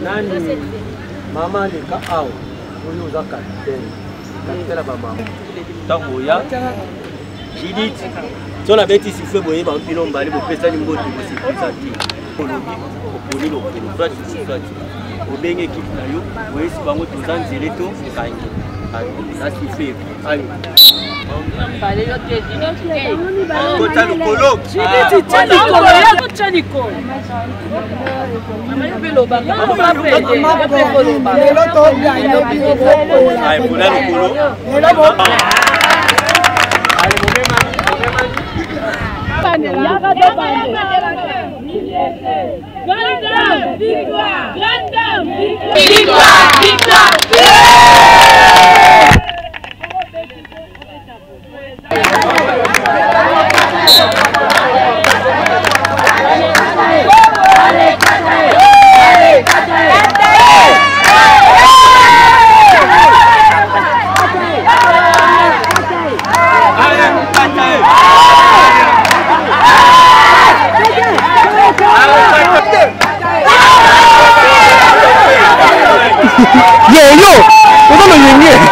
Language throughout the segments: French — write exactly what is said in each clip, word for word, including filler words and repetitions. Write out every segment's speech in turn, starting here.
Nani maman de Kao, nous avons capitaine. Capitaine à maman. Tangoya. Judith. Si on avait été sifflé, vous voyez, on a un peu de personnes qui ont été sifflées. On a dit, on a dit, on a dit, au bien équipe, vous voyez, si vous avez un zéro, c'est pas ça qui fait. Allez. Kota Lukolo. Judith, tiens Nicolo, y'a tiens Nicolo. Maman peut loba. Maman peut maman peut loba. Allez, Kota Lukolo. Grande dame, victoire! Grande dame, victoire! Victoire! Victoire! Yeah, yo, what's on your name?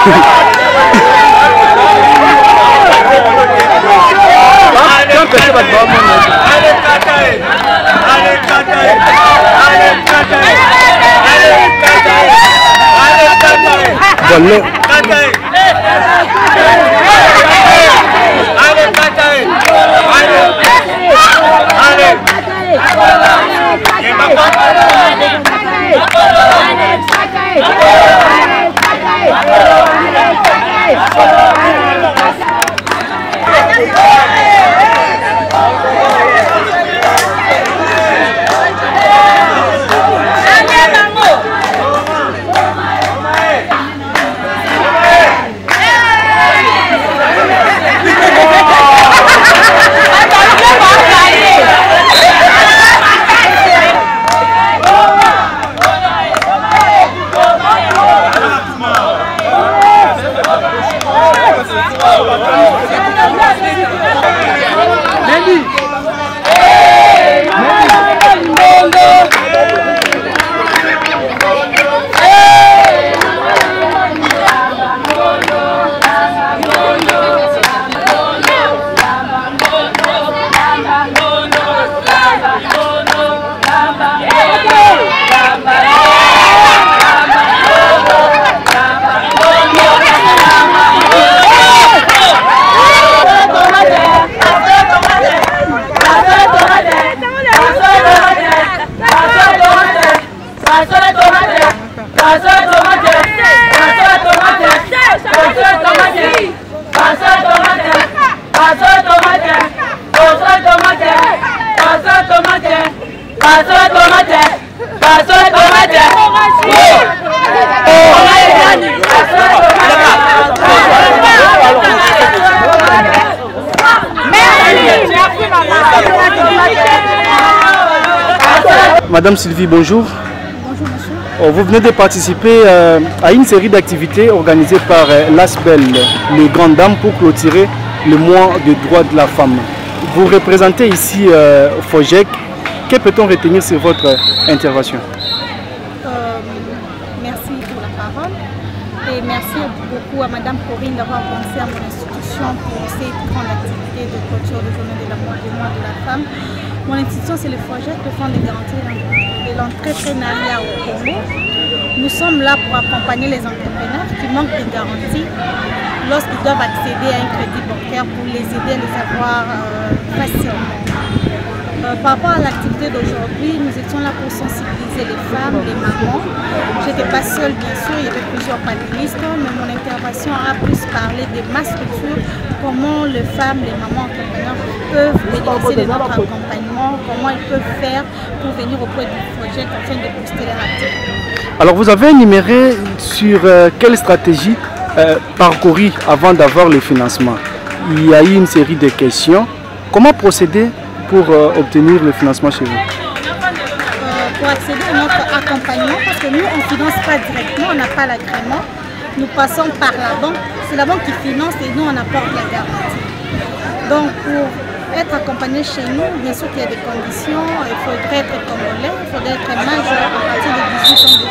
Madame Sylvie, bonjour. Bonjour monsieur. Vous venez de participer euh, à une série d'activités organisées par euh, l'ASBEL, les Grandes Dames, pour clôturer le mois des droits de la femme. Vous représentez ici euh, FOJEC. Que peut-on retenir sur votre euh, intervention? euh, Merci pour la parole et merci beaucoup à Madame Corinne d'avoir pensé à mon institution pour cette grande activité de clôture de journée de la mois, du mois de la femme. Mon institution, c'est le FOJEC, le Fonds de garantie de l'entrepreneuriat au Congo. Nous sommes là pour accompagner les entrepreneurs qui manquent de garantie lorsqu'ils doivent accéder à un crédit bancaire pour les aider à les avoir euh, facilement. Euh, par rapport à l'activité d'aujourd'hui, nous étions là pour sensibiliser les femmes, les mamans. Je n'étais pas seule, bien sûr, il y avait plusieurs panélistes, mais mon intervention a plus parlé de ma structure, comment les femmes, les mamans entrepreneurs peuvent bénéficier de notre accompagnement, comment ils peuvent faire pour venir auprès du projet afin de booster leur activité. Alors vous avez énuméré sur euh, quelle stratégie euh, parcourir avant d'avoir le financement. Il y a eu une série de questions. Comment procéder pour euh, obtenir le financement chez vous? euh, Pour accéder à notre accompagnement, parce que nous on ne finance pas directement, on n'a pas l'agrément. Nous passons par la banque, c'est la banque qui finance et nous on apporte la garantie. Donc pour être accompagné chez nous, bien sûr qu'il y a des conditions, il faudrait être congolais, il faudrait être majeur à partir de dix-huit ans de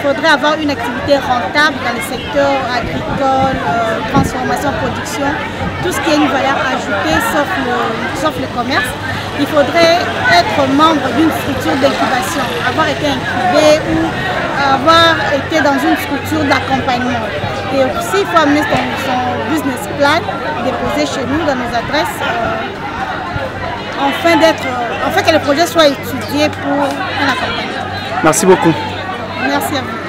faudrait avoir une activité rentable dans le secteur agricole, euh, transformation, production, tout ce qui est une valeur ajoutée sauf le, sauf le commerce. Il faudrait être membre d'une structure d'incubation, avoir été incubé ou avoir été dans une structure d'accompagnement. Et aussi, il faut amener son, son business plan, déposer chez nous dans nos adresses, euh, afin, afin que le projet soit étudié pour un accompagnement. Merci beaucoup. Merci à vous.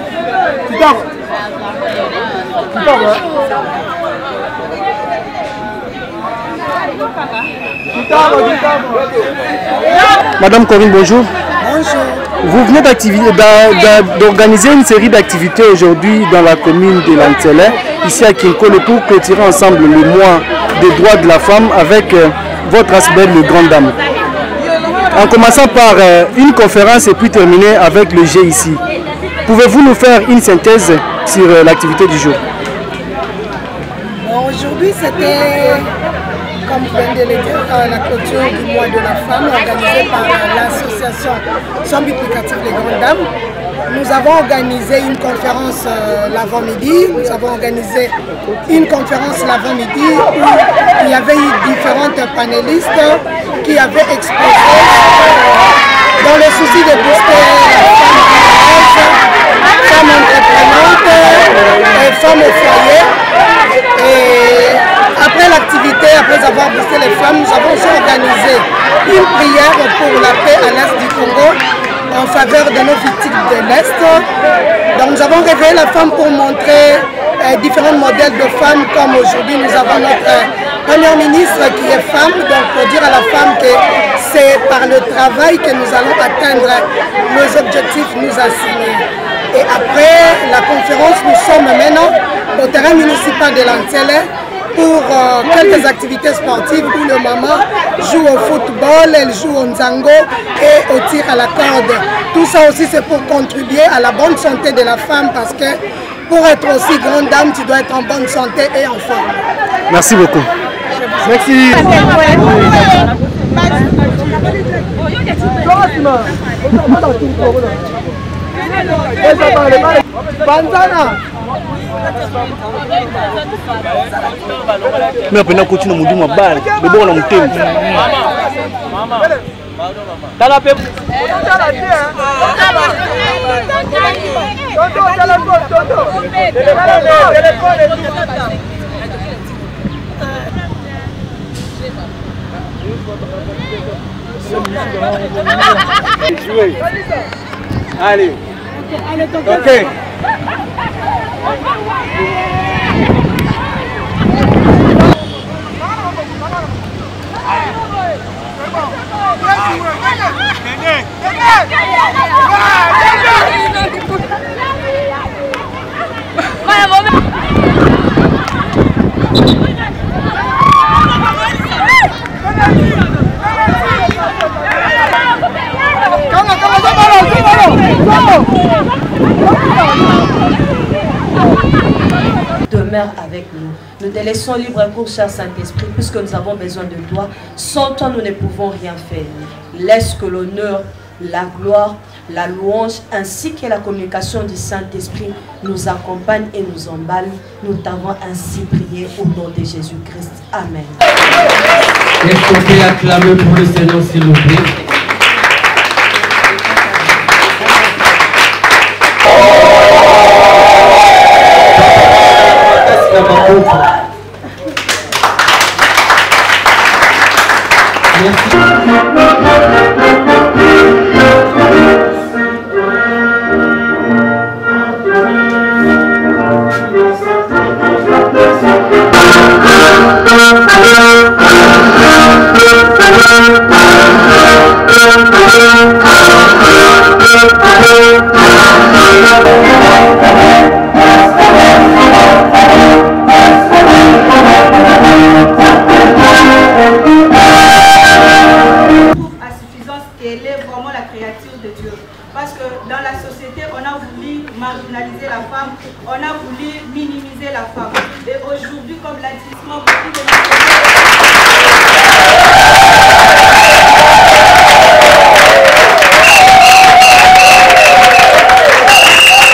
Madame Corinne, bonjour. Bonjour. Vous venez d'organiser une série d'activités aujourd'hui dans la commune de Lantele, ici à Kinkole, pour clôturer ensemble le mois des droits de la femme avec euh, votre asbel, le Grand Dame. En commençant par euh, une conférence et puis terminer avec le G ici. Pouvez-vous nous faire une synthèse sur euh, l'activité du jour? Bon, aujourd'hui, c'était, comme vous venez de le dire, la clôture du mois de la femme organisée par l'association Sans But Lucratif Les Grandes Dames. Nous avons organisé une conférence euh, l'avant-midi, nous avons organisé une conférence l'avant-midi où il y avait eu différentes panélistes qui avaient exposé euh, dans le souci de booster la femme entreprenante et femmes au foyer. Et après l'activité, après avoir boosté les femmes, nous avons aussi organisé une prière pour la paix à l'est du Congo en faveur de nos victimes de l'Est. Donc nous avons réveillé la femme pour montrer euh, différents modèles de femmes, comme aujourd'hui nous avons notre euh, première ministre qui est femme, donc pour dire à la femme que c'est par le travail que nous allons atteindre nos objectifs nous assignés. Et après la conférence, nous sommes maintenant au terrain municipal de Lantele pour euh, quelques activités sportives où le maman joue au football, elle joue au nzango et au tir à la corde. Tout ça aussi c'est pour contribuer à la bonne santé de la femme parce que pour être aussi grande dame, tu dois être en bonne santé et en forme. Merci beaucoup. Merci. Mais après on continue mon doux balle, mais bon on a monté. Maman. Tala pe. Allez. Ok. Demeure avec nous. Nous te laissons libre cours, cher Saint-Esprit, puisque nous avons besoin de toi. Sans toi, nous ne pouvons rien faire. Laisse que l'honneur, la gloire, la louange, ainsi que la communication du Saint-Esprit nous accompagne et nous emballe. Nous t'avons ainsi prié au nom de Jésus-Christ. Amen. Est-ce qu'on peut acclamer pour le Seigneur, s'il vous plaît? marginaliser la femme, on a voulu minimiser la femme. Et aujourd'hui, comme l'a dit, beaucoup de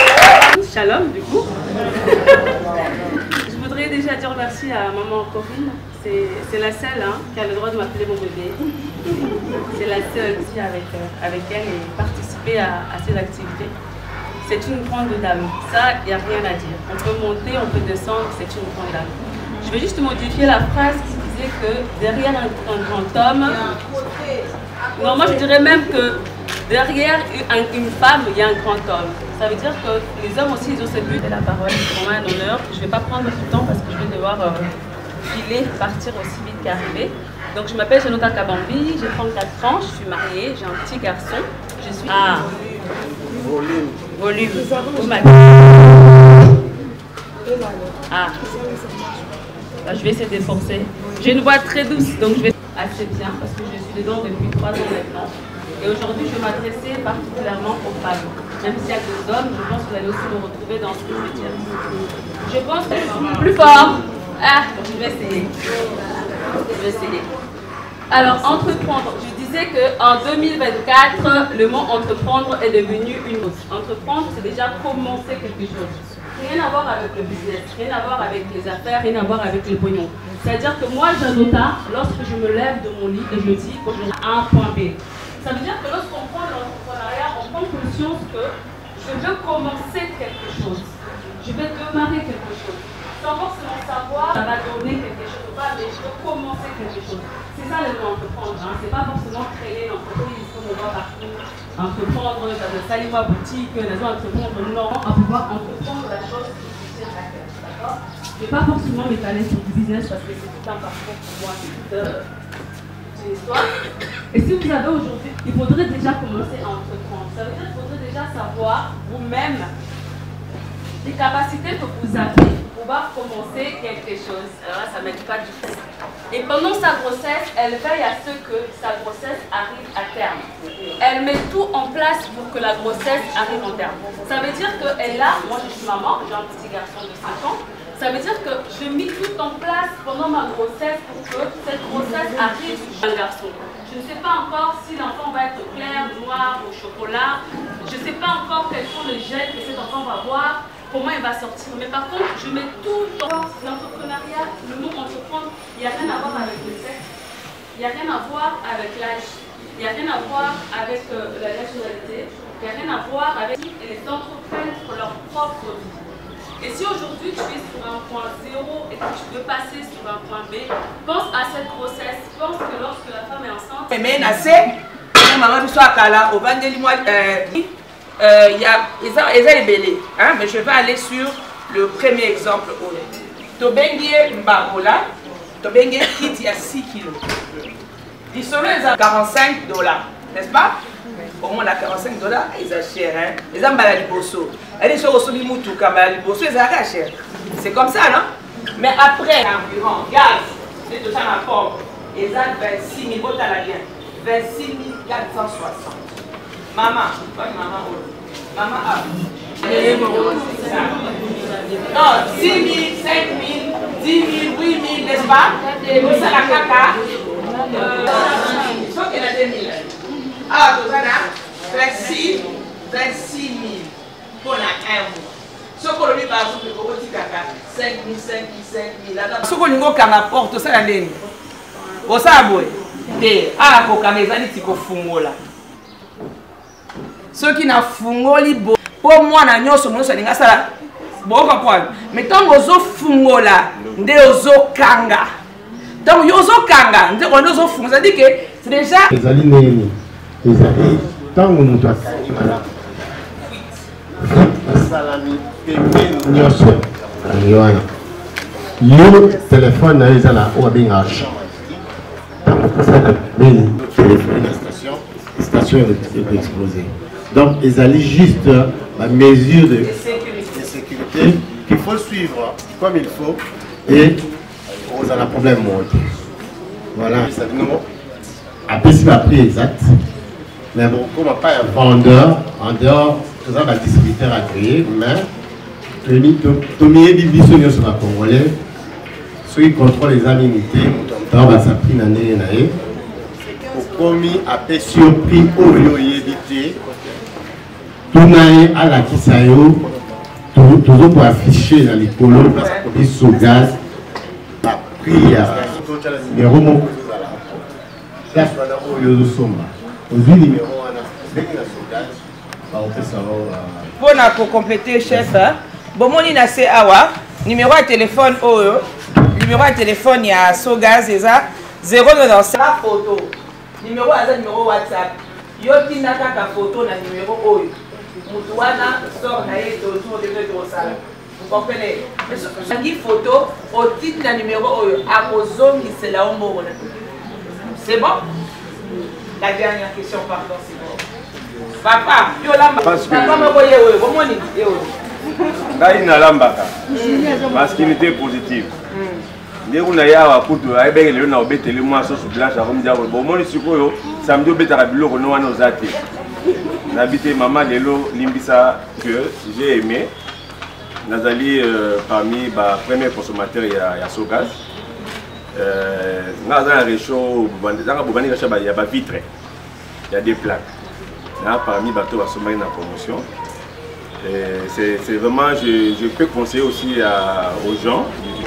Corinne, c'est la seule hein, qui a le droit de m'appeler mon bébé. C'est la seule aussi avec, euh, avec elle et participer à, à ces activités. C'est une grande dame. Ça, il n'y a rien à dire. On peut monter, on peut descendre, c'est une grande dame. Je vais juste modifier la phrase qui disait que derrière un, un grand homme... Non, moi je dirais même que derrière une, une femme, il y a un grand homme. Ça veut dire que les hommes aussi, ils ont ce but de la parole. C'est vraiment un honneur. Je ne vais pas prendre beaucoup de temps parce que je vais devoir euh, filer, partir aussi vite qu'arriver. Donc je m'appelle Janota Kabambi, j'ai trente-quatre ans, je suis mariée, j'ai un petit garçon. Je suis... Ah, volume. Volume. Ah. Là, je vais essayer de forcer. J'ai une voix très douce, donc je vais assez bien parce que je suis dedans depuis trois ans maintenant. Et aujourd'hui, je vais m'adresser particulièrement aux femmes. Même s'il y a des hommes, je pense que vous allez aussi me retrouver dans ce que je vais dire. Je pense que je suis plus fort. Ah, je vais essayer. Je vais essayer. Alors, entreprendre. Je disais qu'en deux mille vingt-quatre, le mot entreprendre est devenu une chose. Entreprendre, c'est déjà commencer quelque chose. Rien à voir avec le business, rien à voir avec les affaires, rien à voir avec le pognon. C'est-à-dire que moi, Janota, lorsque je me lève de mon lit et je me dis que je vais à un point B, ça veut dire que lorsqu'on prend de l'entrepreneuriat, on prend conscience que je veux commencer quelque chose. Je vais démarrer quelque chose. Sans forcément savoir ça va donner quelque chose ou pas, mais je veux commencer quelque chose. C'est ça le mot entreprendre. Hein. C'est pas forcément créer une entreprise comme on voit partout. Entreprendre, ça veut salir ma boutique, les gens entreprendre, non, à pouvoir entreprendre la chose qui vous tient à cœur. D'accord? Je ne vais pas forcément m'étaler sur le business parce que c'est tout un parcours pour moi, c'est toute euh, une histoire. Et si vous avez aujourd'hui, il faudrait déjà commencer à entreprendre. Ça veut dire qu'il faudrait déjà savoir vous-même les capacités que vous avez pour pouvoir commencer quelque chose. Alors là, ça ne m'aide pas du tout. Et pendant sa grossesse, elle veille à ce que sa grossesse arrive à terme. Elle met tout en place pour que la grossesse arrive en terme. Ça veut dire qu'elle a, moi je suis maman, j'ai un petit garçon de cinq ans, ça veut dire que je mets tout en place pendant ma grossesse pour que cette grossesse arrive sur un garçon. Je ne sais pas encore si l'enfant va être clair, noir ou chocolat. Je ne sais pas encore quels sont les gènes que cet enfant va avoir, comment il va sortir. Mais par contre, je mets tout dans l'entrepreneuriat, le mot entreprendre, il n'y a rien à voir avec le sexe, il n'y a rien à voir avec l'âge, il n'y a rien à voir avec euh, la nationalité, il n'y a rien à voir avec qui les entreprennent pour leur propre vie. Et si aujourd'hui tu es sur un point zéro et que tu veux passer sur un point B, pense à cette grossesse, pense que lorsque la femme est enceinte... Mais Nassé, maman tu sois là, au vendredi mois, il y a les bélés, mais je vais aller sur le premier exemple. Tobengi Mbarola, Tobengi kit il y a six kilos. Ils sont à quarante-cinq dollars, n'est-ce pas? Au moins, la quarante-cinq dollars, ils sont chers. Hein? Les gens malades bosso. Elles sont au Solimoutou, comme malades bosso, ils sont chers. C'est comme ça, non? Mais après, environ, gaz, c'est tout ça ma pompe. Ils ont vingt-six mille, votre la bien. vingt-six mille quatre cent soixante. Maman, bonne maman, maman, ah. Non, six mille, cinq mille, dix mille, huit mille, n'est-ce pas? Pour ça, la caca. Il faut qu'il y ait deux mille. Ah, tout ça, vingt-six mille pour un mois. Ce qu'on lui va vous dire, cinq mille, cinq mille, cinq mille. Ce qu'on lui apporte, tout ça, la ligne. Vous savez, ah, pour que les amis fungo là. Ceux qui n'ont fungo, pour moi, nous sommes tous les ça. Bon, comprendre. Mais tant que vous fungo là, nous sommes kanga. Donc, nous sommes kanga, nous sommes fungo. Ça dit que c'est déjà. Les amis, les amis, tant que nous doit salami, salami, pépé, nyoso, yoana. Yo téléphone na ezala o binga champ. Tant que ça na ben téléphone la station, station est explosée. Donc ils allaient juste la mesure de sécurité qu'il faut suivre comme il faut et on a un problème monté. Voilà, ça nous après c'est pas prix exact. Mais bon, comme on n'a pas un vendeur, en dehors, tout ça, un distributeur agréé, mais tout le division sur la Congolais, ceux qui contrôlent les aménités, on va s'appeler une année, une année, pour commis à peu surpris au lieu d'éviter, tout le à la Kisayo, toujours pour afficher dans les colons, parce qu'on dit sous gaz, prix ya numéro moko ezala place wana oyo ozosomba ozwi numéro wana ndenge na sondage baopesa mpona kocompléter chef bomoni na se awa numéro ya telefone oyo numéro ya telefone ya Sogaz eza zéro neuf la photo numéro aza numéro WhatsApp yo tina kaka photo na numéro oyo mutu wana sort na ye toujours de tosala vous comprenez mais photo au titre na numéro oyo akozongisela o mbongo na c'est bon. La dernière question pardon c'est bon papa yo lamba papa moko ye oyo bomoni ye oyo ngai nalambaka masculinité positive ndenge kuna ye awa kutu ayebeke lelo na obetele mwa soso blanche akomdia oyo bomoni sikoyo samedi obetaka biloko no wana oza te nabi te mama lelo limbisa que j'ai aimé nazali parmi ba premier consommateur ya Sogaz naza na réchaud zanga bobani kacha ya ba vitre ya des plaques là parmi bateau basomaki na promotion. C'est vraiment, je, je peux conseiller aussi à, aux gens.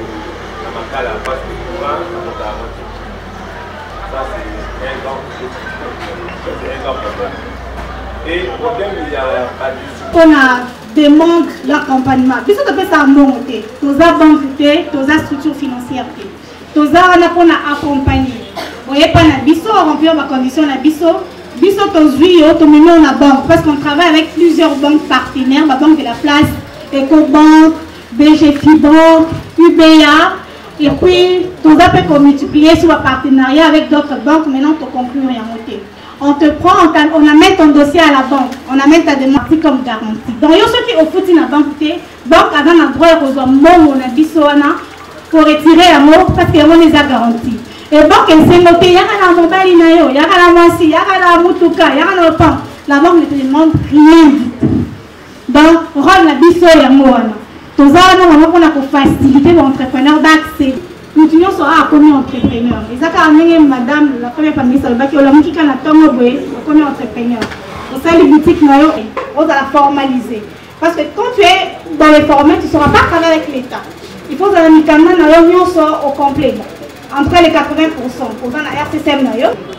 Et le problème, il y a pas du tout. On a demande l'accompagnement. Puis ça fait ça monter. Tous les banques, tous les structures financières, tous les on a accompagné. Vous voyez pas na biso remplir ma condition na biso. Biso tozui au tomé on a banque parce qu'on travaille avec plusieurs banques partenaires, la banque de la place, Ecobank, B G F I Bank, U B A, et puis tout ça peut multiplier sur le partenariat avec d'autres banques. Maintenant, tu conclure et monter. On te prend, on, on amène ton dossier à la banque, on amène ta demande comme garantie. Donc, il y a ceux qui ont foutu la banque, banque a un droit à rejoindre mon bisoana pour retirer la mort parce qu'on les a garantis. Et banque, elle s'est notée, il y a un mobile, il y a un massi, il y a un moutouka, il y a un pan. La banque ne te demande rien du tout. Donc, rendre la biso et la moana. Tout ça, nous avons faciliter l'entrepreneur d'accès. Nous sommes à commis entrepreneur. Et ça, quand madame, la première famille, ça va qui a mis un tombe, commis entrepreneur. Pour ça, les boutiques, on va la formaliser. Parce que quand tu es dans les formats, tu ne sauras pas travailler avec l'État. Il faut que les canaux soient au complet. Entre les quatre-vingts pour cent, pour la R C C M.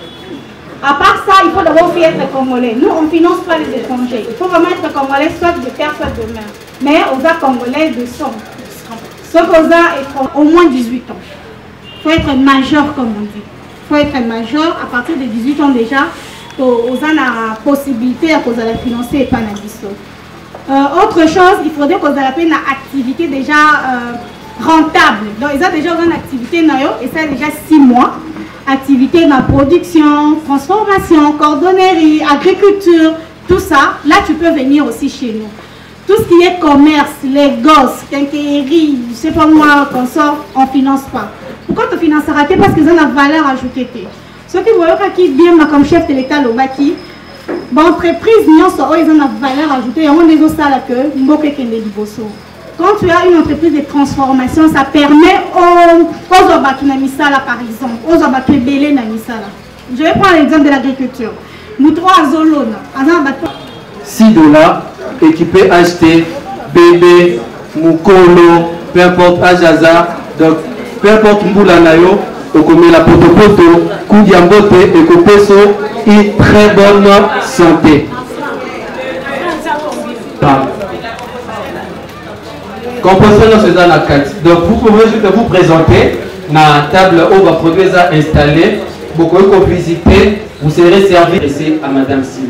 À part ça, il faut d'abord aussi être congolais. Nous, on ne finance pas les étrangers. Il faut vraiment être congolais, soit de terre, soit de mer. Mais aux a congolais de sang. Sauf aux a au moins dix-huit ans. Il faut être majeur, comme on dit. Il faut être majeur. À partir de dix-huit ans déjà, aux a la possibilité à cause de la financer et pas la biso. Euh, autre chose, il faudrait qu'on ait une activité déjà euh, rentable. Donc, ils ont déjà une activité et ça déjà six mois. Activité dans la production, transformation, cordonnerie, agriculture, tout ça. Là, tu peux venir aussi chez nous. Tout ce qui est commerce, les gosses, quincaillerie, je ne sais pas moi, qu'on sort, on ne finance pas. Pourquoi tu financera pas? Parce qu'ils ont la valeur ajoutée. Ceux qui voient qui bien comme chef de l'État, le baki, bon, entreprise, ils ont la valeur ajoutée. On est aussi là que quand tu as une entreprise de transformation, ça permet aux Obatunamisala par exemple, aux Obatubélé Namisala. Je vais prendre l'exemple de l'agriculture. Nous trois Zolona, six dollars, équipé acheté, bébé, Mukolo, peu importe Ajaza, donc peu importe Mbulanayo, comme la potopoto, Koudiambote et Kopeso, une très bonne santé. Composition c'est dans la carte. Donc vous pouvez juste vous présenter la table où va produire installée, beaucoup de complicité, vous serez servi ici à Madame Sylvie.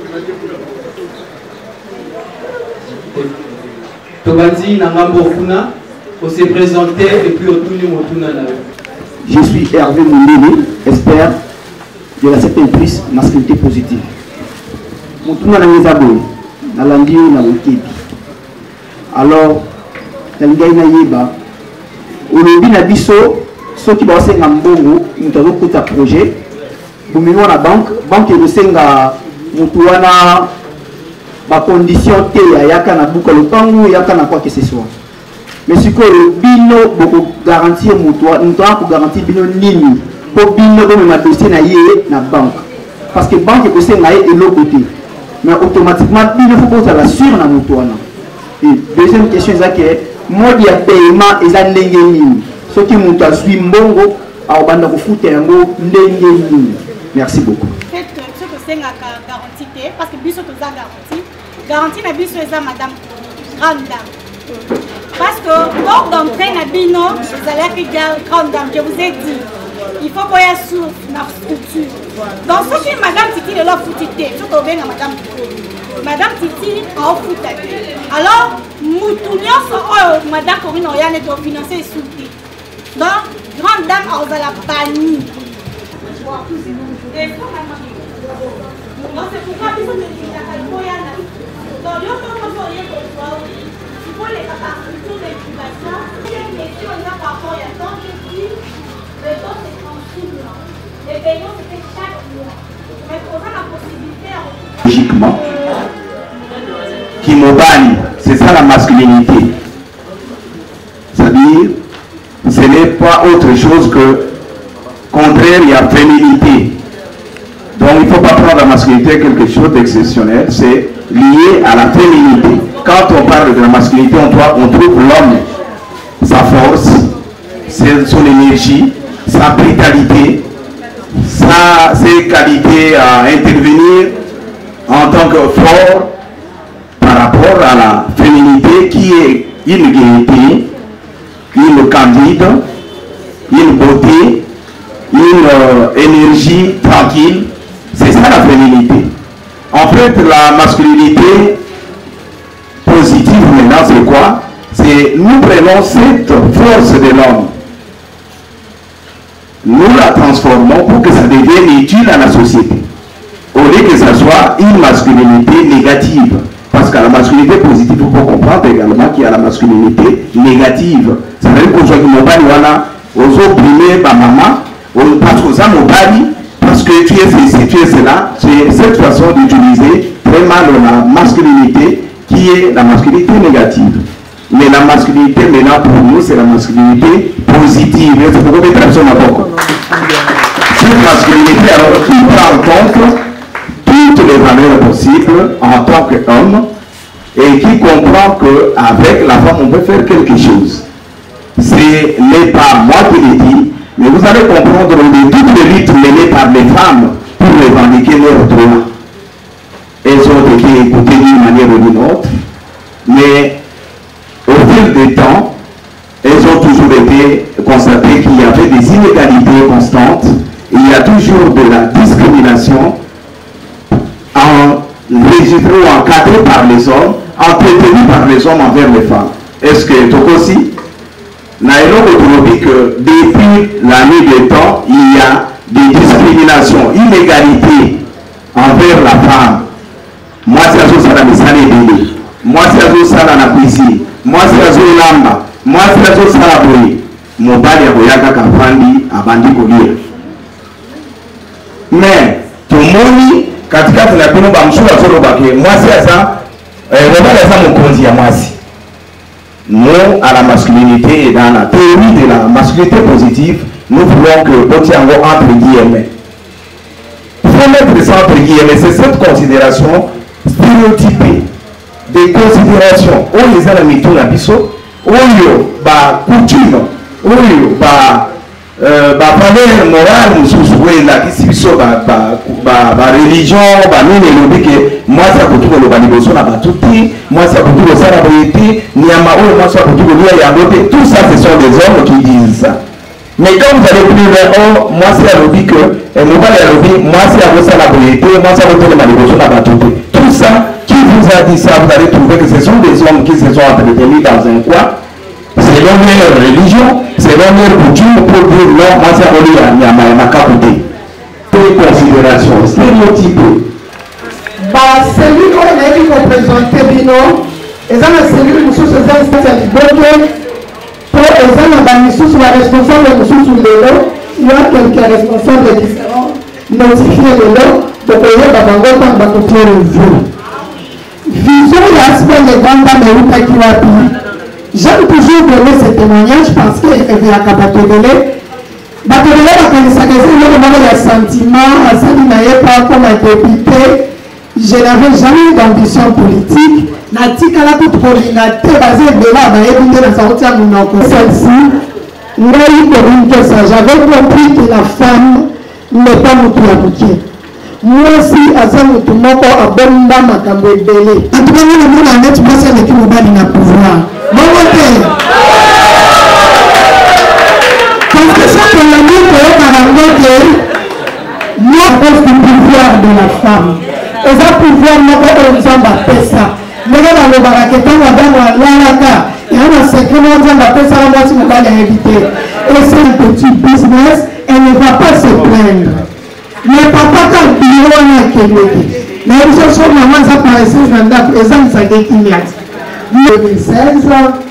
Tobandi Nangambo Funa, on s'est présenté et puis au tourné Motuna. Je suis Hervé Moundéli, expert de la septième-trice masculinité positive. Motuna Nangezabo, Nalandio Namokebi. Alors, Nalingay Nayeba, Olobi Nabiso, ceux qui vont faire un bon nous avons coûté un projet. Vous mettez la banque, banque est le Senga, Moutouana. Ma condition T, il y a qu'un boucle le pango, il y a qu'un quoi que ce soit. Mais ce que le bino pour garantir mon toit, nous devons pour garantir bino nini, pour bino comme ma dossier na yé na banque. Parce que banque est aussi na yé de l'autre côté. Mais automatiquement bino faut qu'on s'assure na mon toit. Et deuxième question c'est que mode de paiement est un nini. Ce qui monte à suivre Mbongo, à Obanda Koufouté Yango, Ndenge. Merci beaucoup. En fait, ce que c'est la garantie, parce que Bissot a garantie, garantie na Bissot est Madame Grande Dame. Parce que lors d'entrée na Bino, vous allez faire Grande Dame, je vous ai dit, il faut qu'on y ait sur la structure. Dans ce film, Madame Titi est là foutité, surtout bien Madame Titi. Madame Titi a foutité. Alors, Moutounia, Madame Corinne Oriane est financée et soutenue. Donc, Grande Dame a la bannie. C'est pourquoi nous sommes dans l'autre il faut les capacités d'éducation. Il y a une question par rapport à temps, je dis, le temps c'est trente-six mois. Les paiements c'était chaque mois. Mais pour ça, la possibilité. Logiquement, Kimobani, c'est ça la masculinité. C'est-à-dire, ce n'est pas autre chose que contraire, il y a féminité. Donc il ne faut pas prendre la masculinité quelque chose d'exceptionnel, c'est lié à la féminité. Quand on parle de la masculinité, on, doit, on trouve l'homme, sa force, son énergie, sa brutalité, sa, ses qualités à intervenir en tant que fort par rapport à la féminité qui est une gaieté, une candide, une beauté, une euh, énergie tranquille. C'est ça la féminité. En fait, la masculinité positive maintenant, c'est quoi? C'est nous prenons cette force de l'homme, nous la transformons pour que ça devienne utile à la société. Au lieu que ça soit une masculinité négative. Parce qu'à la masculinité positive, il faut comprendre également qu'il y a la masculinité négative. Ça veut dire qu'aujourd'hui, mon bali, voilà, aux opprimés par maman, parce que ça, mon bali, parce que tu es ceci, tu es cela, c'est cette façon d'utiliser très mal la masculinité qui est la masculinité négative. Mais la masculinité maintenant pour nous, c'est la masculinité positive. C'est pourquoi les personnes à beaucoup. Cette masculinité, alors, qui prend en compte toutes les valeurs possibles en tant qu'homme et qui comprend qu'avec la femme, on peut faire quelque chose. Ce n'est pas moi qui l'ai dit, mais vous allez comprendre de toutes les luttes menées par les femmes pour revendiquer leurs droits. Elles ont été écoutées d'une manière ou d'une autre, mais au fil du temps, elles ont toujours été constatées qu'il y avait des inégalités constantes, il y a toujours de la discrimination enregistrée ou encadrée par les hommes, entretenue par les hommes envers les femmes. Est-ce que Tokosi Naïlo dit que depuis la nuit des temps, il y a des discriminations, inégalités envers la femme. Moi, c'est à ça la message de moi, c'est à ça la cuisine. Moi, c'est à ça l'amba. Moi, c'est à ça la boue. Mon bali a boyaga kafandi abandi kolia. Mais, tout le monde, katika tunapino bamshula solo bake, moi, c'est à ça, on va laisser mon conti à moi aussi. Nous, à la masculinité et dans la théorie de la masculinité positive, nous voulons que Botiango entre guillemets. Il faut mettre ça entre guillemets, c'est cette considération stéréotypée, des considérations, où les amis tout l'abisso, où il y a coutume, où il y a valeur morale, la religion, moi ça peut tout le baniboso na batuti, moi ça peut tout le saraboyeti, niamao, moi ça peut tout le lia yabote, tout ça ce sont des hommes qui disent ça. Mais quand vous allez plus vers oh, moi c'est à l'obi que, et moi c'est à l'obi, moi c'est à vos saraboyeti, moi ça peut tout le baniboso na batuti. Tout ça, qui vous a dit ça, vous allez trouver que ce sont des hommes qui se sont entretenus dans un coin, selon leur religion, selon leur coutume, pour dire non, moi c'est à l'obi, niamao, ma capoté. Toutes les considérations stéréotypées. Bah, celui qu'on a dit qu'on présentait Bino, et ça, celui qui nous sommes spécialisés, pour les gens qui sont responsables de nous sous l'élo, il y a quelques responsables différents, notifiés de l'eau, de payer Babango quand on va copier le jour. Vision l'aspect des grandes dames et Ruta Kiwapi. J'aime toujours donner ce témoignage parce qu'il est à Kabatodele. Batodele a connu sa question, il y a un sentiment, à ça, il n'y a pas comme un député. Je n'avais jamais d'ambition politique. Natika la toute coordinatée basée de là, bah écoutez la sortie à mon oncle. Celle-ci, J'avais compris que la femme n'est pas Moutouabouké. Moi aussi, à ça, nous tomons à Bomba Makambébélé. En tout cas, nous avons mettre moi avec qui nous avons le pouvoir. Bon côté. Parce que ça, c'est la nuit que nous avons du pouvoir de la femme. Et ça, pouvoir, nous avons fait ça. Mais là, dans le baraketan, on va dans la il y a un secret, on va faire ça, on va se mettre à éviter. Et c'est un petit business, elle ne va pas se plaindre. Mais papa, quand il y a un Québec, mais ils se sont maman, ça paraissait dans la présence, ça dit qu'il y a. deux mille seize,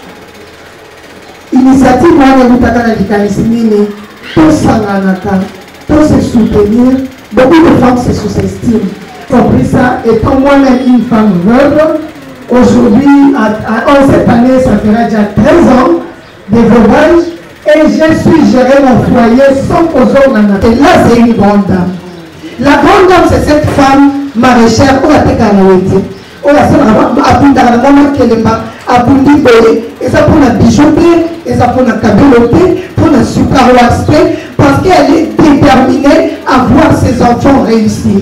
initiative, on a vu dans les Calismini, tous s'engager, tous se soutenir, beaucoup de femmes se sous-estiment. Compris ça, étant moi-même une femme veuve, aujourd'hui, à, à cette année, ça fera déjà treize ans de veuvage, et je suis géré mon foyer sans poser en Et là, c'est une grande dame. La grande dame, c'est cette femme maraîchère, on a été canalisée. On a été canalisée, et ça pour la bijouterie, et ça pour la cabeloter, pour la superwaxer, parce qu'elle est déterminée à voir ses enfants réussir.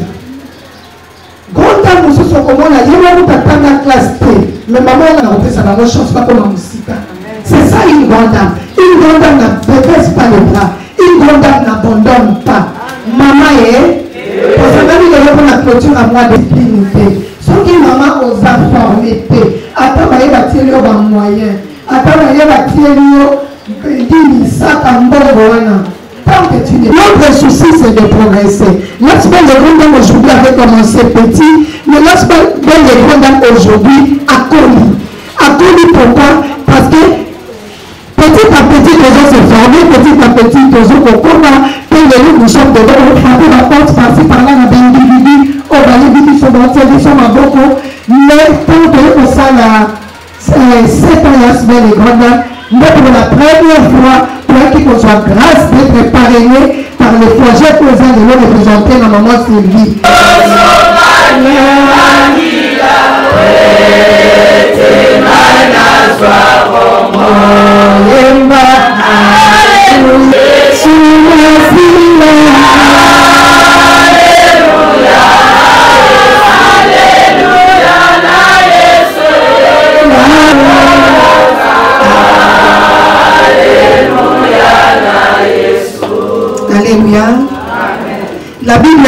Grande dame, nous sommes comme on a dit, on a la classe T, mais maman, elle a refait ça dans nos chances, pas comme la musique. C'est ça une grande dame. Une grande dame ne baisse pas les bras. Une grande dame n'abandonne pas. Maman est. Parce que même il est pour la clôture à moi de dignité. Ce qui maman aux a formé. Attends, il va tirer au moyen. Attends, il va tirer au sac en bon. Tant que tu n'es. Notre souci, c'est de progresser. Lorsque les grandes dames aujourd'hui avaient commencé petit, mais lorsque les grandes dames aujourd'hui accolis. Accolis pourquoi? Parce que petit à petit, les gens se forment, petit à petit, les gens se forment, et nous sommes dedans, on frappe la porte, par-ci, par-là, on a des individus, on va les individus qui sont dans ils sont à beaucoup, mais tant que on s'en a sept ans, il y a semaine, les grandes dames, mais pour la première fois, pour qu'il qu'on soit grâce d'être parrainé par les projets que nous allons représenter dans maman Sylvie. Alléluia. La Bible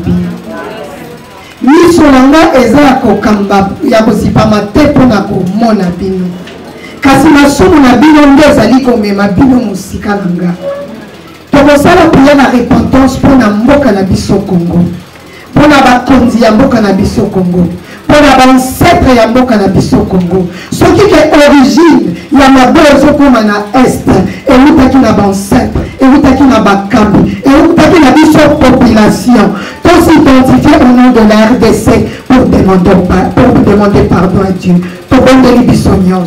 miso nanga eza ya kokamba ya kozipama te mpona komona bino kasi masumu na bino nde ezali komema bino mosika na nga tokosala priere na repentance mpona mboka na biso Congo, mpona bakonzi ya mboka na biso Congo, mpona baancetre ya mboka na biso Congo. Soki ke origine ya mabe ezokoma na este eutaki na baancetre, eutaki na bakambi, eutaki na biso population. Tous s'identifier au nom de la R D C pour demander, pour demander pardon à Dieu. Pour donner les bisognos.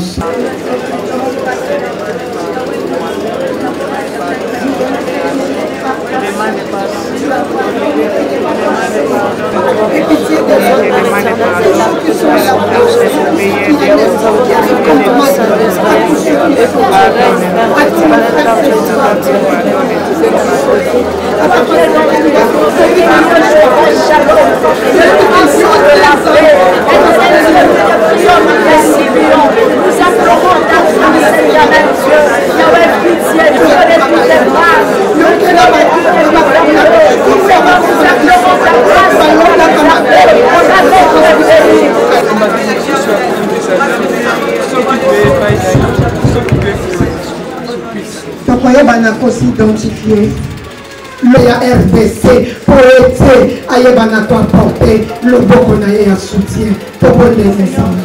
Donc, voyez, on a aussi identifié le R D C pour aider à apporter le bon qu'on a soutien pour les ensemble.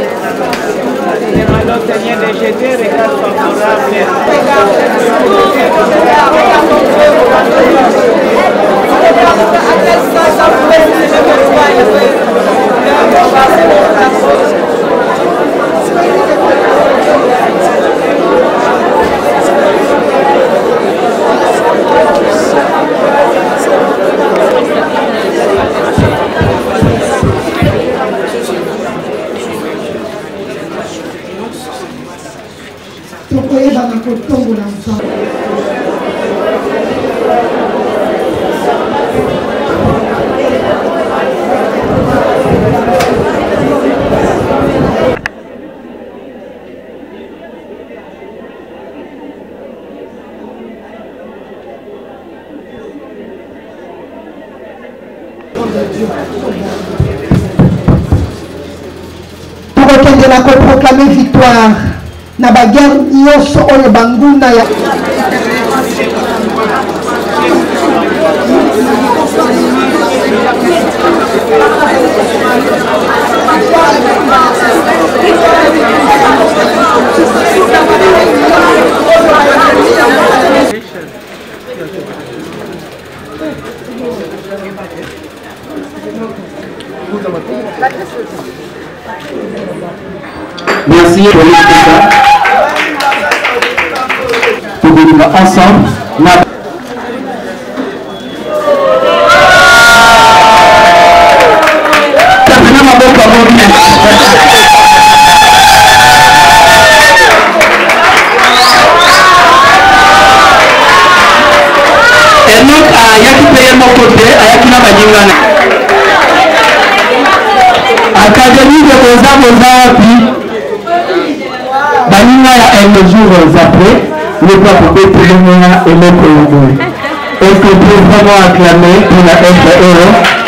Seigneur de jeter regard tokoyebana kotongola nzambe. Tokokende na koproclamer victoire na baguerre nyonso oyo banguna ya Merci pour les pour venir ensemble. Et donc, il y a qui paye mon côté, il y a qui n'a pas dit. Académie de Beaux-Arts Beaux-Arts Banina ya un jour après, le pape Béthélémena et le Colombo. Est-ce qu'on peut vraiment acclamer pour la F E O?